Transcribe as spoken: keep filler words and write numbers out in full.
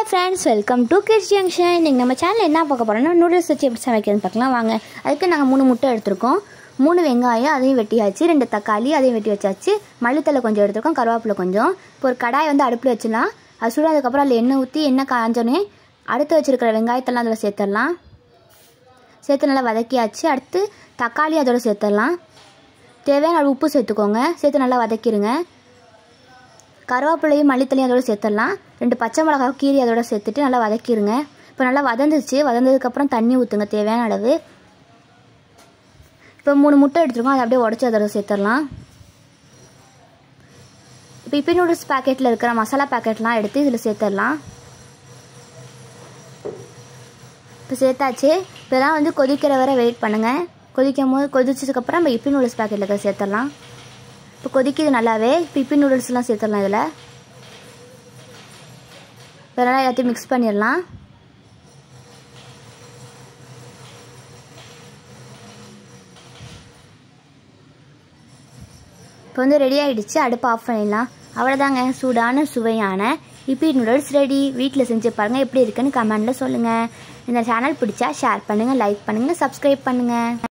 hi friends welcome to kids junction इनके நம்ம சேனல்ல என்ன பார்க்க போறோம்னா நூடுல்ஸ் வச்சு எப்படி சமைக்கிறதுன்னு பார்க்கலாம் வாங்க அதுக்கு நாங்க மூணு முட்டை எடுத்துறோம் மூணு வெங்காயம் அதையும் வெட்டியாச்சு ரெண்டு தக்காளி அதையும் வெட்டி வச்சாச்சு மல்லித்தலை கொஞ்சம் எடுத்துறோம் கருவேப்பிலை கொஞ்சம் இப்போ ஒரு கடாய் வந்து அடுப்புல வச்சிடலாம் அது சூடானதுக்கு அப்புறம் அதுல எண்ணெய் ஊத்தி எண்ணெய் காஞ்சனே அடுத்து வச்சிருக்கிற வெங்காயத்தெல்லாம் அதல சேர்த்தறலாம் சேர்த்து நல்லா வதக்கியாச்சு அடுத்து தக்காளி அதோட சேர்த்தறலாம் தேவையான அளவு உப்பு சேர்த்துக்கோங்க சேர்த்து நல்லா வதக்கிடுங்க கருவேப்பிலையும் மல்லித்தலையும் அதோட சேர்த்தறலாம் ரெண்டு பச்சை மிளகாய் கீரி அதோட சேர்த்துட்டு நல்லா வதக்கிடுங்க இப்போ நல்லா வதந்துச்சு வதந்ததுக்கு அப்புறம் தண்ணி ஊத்துங்க தேவையான அளவு இப்போ மூணு முட்டை எடுத்துறோம் அதை அப்படியே உடைச்சு அதோட சேர்த்தறலாம் இப்போ இப்பி நூடுல்ஸ் பாக்கெட்ல இருக்கிற மசாலா பாக்கெட்லாம் எடுத்து இதுல சேர்த்தறலாம் இப்போ சேர்த்தாச்சு இதெல்லாம் வந்து கொதிக்கிற வரை வெயிட் பண்ணுங்க கொதிக்கும் போது கொதிச்சதுக்கு அப்புறம் நம்ம இப்பி நூடுல்ஸ் பாக்கெட்ல சேர்த்தறலாம் இப்போ கொதிக்குது நல்லாவே இப்பி நூடுல்ஸ்லாம் சேர்த்தறலாம் இதுல வேற எல்லாத்தையும் மிக்ஸ் பண்ணிடலாம் இப்போ வந்து ரெடி ஆயிடுச்சு அடுப்பு ஆஃப் பண்ணிடலாம் அவ்வளோதாங்க சூடான சுவையான இப்பி நூடுல்ஸ் ரெடி வீட்டில் செஞ்சு பாருங்க எப்படி இருக்குன்னு கமெண்ட்ல சொல்லுங்க இந்த சேனல் பிடிச்சா ஷேர் பண்ணுங்க லைக் பண்ணுங்க சப்ஸ்கிரைப் பண்ணுங்க